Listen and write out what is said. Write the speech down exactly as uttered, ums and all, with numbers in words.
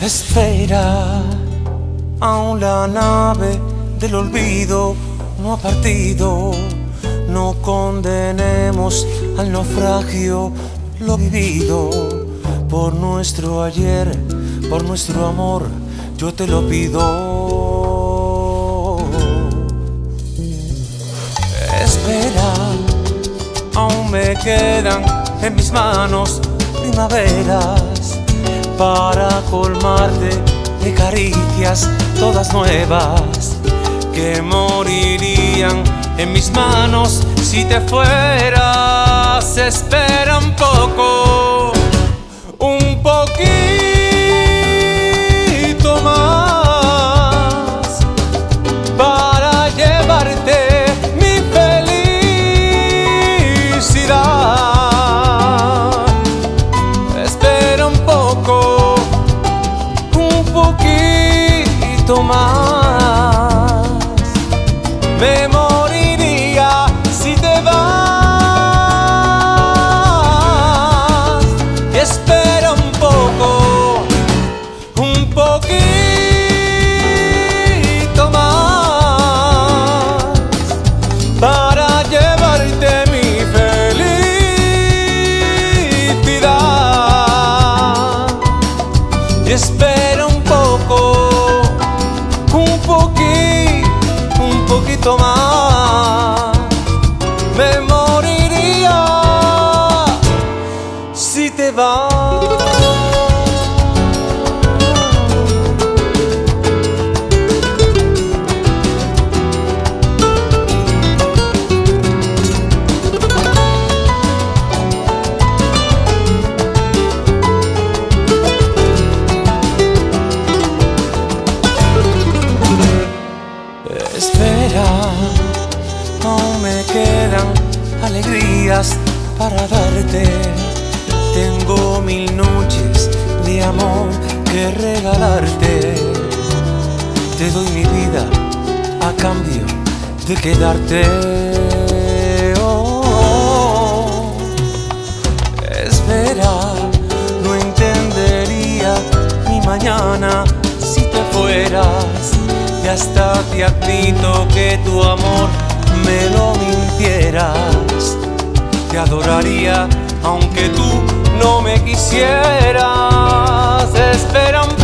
Espera, aún la nave del olvido no ha partido. No condenemos al naufragio lo vivido. Por nuestro ayer, por nuestro amor, yo te lo pido. Espera, aún me quedan en mis manos primaveras para colmarte de caricias todas nuevas que morirían en mis manos si te fueras. Espera un poco, un poquito más para llevarte mi felicidad. Espera un poco, un poquito más. Me moriría si te vas. Y espera un poco, un poquito más para llevarte mi felicidad. Y espera un poco, un poquito, un poquito más. Me moriría si te vas. Espera, aún me quedan alegrías para darte. Tengo mil noches de amor que regalarte. Te doy mi vida a cambio de quedarte. Oh, oh. Espera, no entendería mi mañana si te fueras. Y hasta te admito que tu amor me lo mintieras. Te adoraría aunque tú no me quisieras. Espera un